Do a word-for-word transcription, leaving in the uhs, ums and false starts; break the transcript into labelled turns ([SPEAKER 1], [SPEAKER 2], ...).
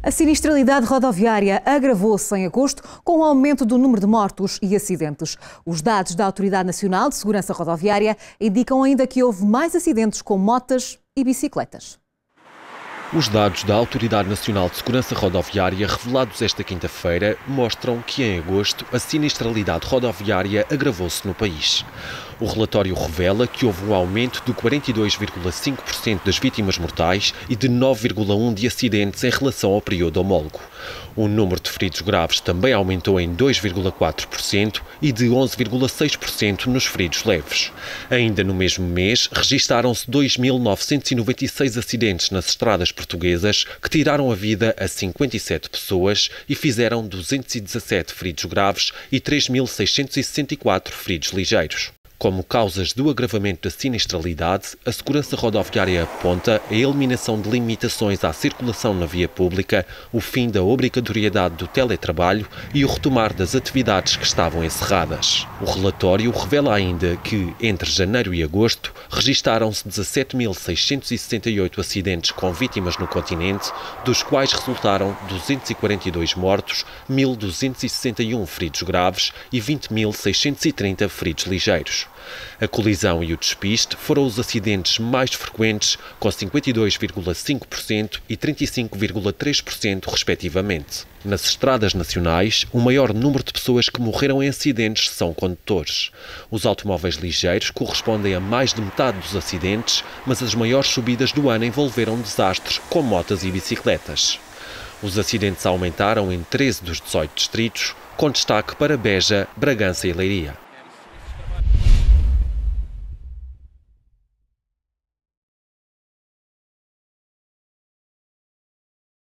[SPEAKER 1] A sinistralidade rodoviária agravou-se em agosto com o aumento do número de mortos e acidentes. Os dados da Autoridade Nacional de Segurança Rodoviária indicam ainda que houve mais acidentes com motas e bicicletas.
[SPEAKER 2] Os dados da Autoridade Nacional de Segurança Rodoviária, revelados esta quinta-feira, mostram que em agosto a sinistralidade rodoviária agravou-se no país. O relatório revela que houve um aumento de quarenta e dois vírgula cinco por cento das vítimas mortais e de nove vírgula um por cento de acidentes em relação ao período homólogo. O número de feridos graves também aumentou em dois vírgula quatro por cento e de onze vírgula seis por cento nos feridos leves. Ainda no mesmo mês, registaram-se dois mil novecentos e noventa e seis acidentes nas estradas portuguesas, que tiraram a vida a cinquenta e sete pessoas e fizeram duzentos e dezassete feridos graves e três mil seiscentos e sessenta e quatro feridos ligeiros. Como causas do agravamento da sinistralidade, a Segurança Rodoviária aponta a eliminação de limitações à circulação na via pública, o fim da obrigatoriedade do teletrabalho e o retomar das atividades que estavam encerradas. O relatório revela ainda que, entre janeiro e agosto, registaram-se dezassete mil seiscentos e sessenta e oito acidentes com vítimas no continente, dos quais resultaram duzentos e quarenta e dois mortos, mil duzentos e sessenta e um feridos graves e vinte mil seiscentos e trinta feridos ligeiros. A colisão e o despiste foram os acidentes mais frequentes, com cinquenta e dois vírgula cinco por cento e trinta e cinco vírgula três por cento, respectivamente. Nas estradas nacionais, o maior número de pessoas que morreram em acidentes são condutores. Os automóveis ligeiros correspondem a mais de metade dos acidentes, mas as maiores subidas do ano envolveram desastres com motas e bicicletas. Os acidentes aumentaram em treze dos dezoito distritos, com destaque para Beja, Bragança e Leiria.